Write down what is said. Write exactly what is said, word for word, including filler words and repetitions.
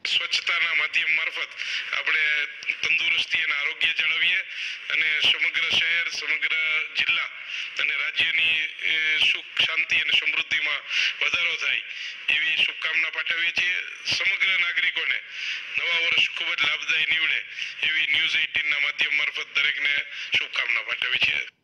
સ્વચ્છતાના માધ્યમ મારફત આપણે તંદુરસ્તી અને આરોગ્ય જાળવીએ અને સમગ્ર શહેર સમગ્ર જિલ્લા અને રાજ્યની સુખ શાંતિ અને સમૃદ્ધિમાં વધારો થાય એવી શુભકામના પાઠવીએ છીએ. સમગ્ર નાગરિકોને નવા વર્ષ ખૂબ જ લાભદાયી નીવડે એવી ન્યૂઝ અઠ્ઠાવીસ ના માધ્યમ મારફત દરેકને શુભકામના પાઠવીએ છીએ.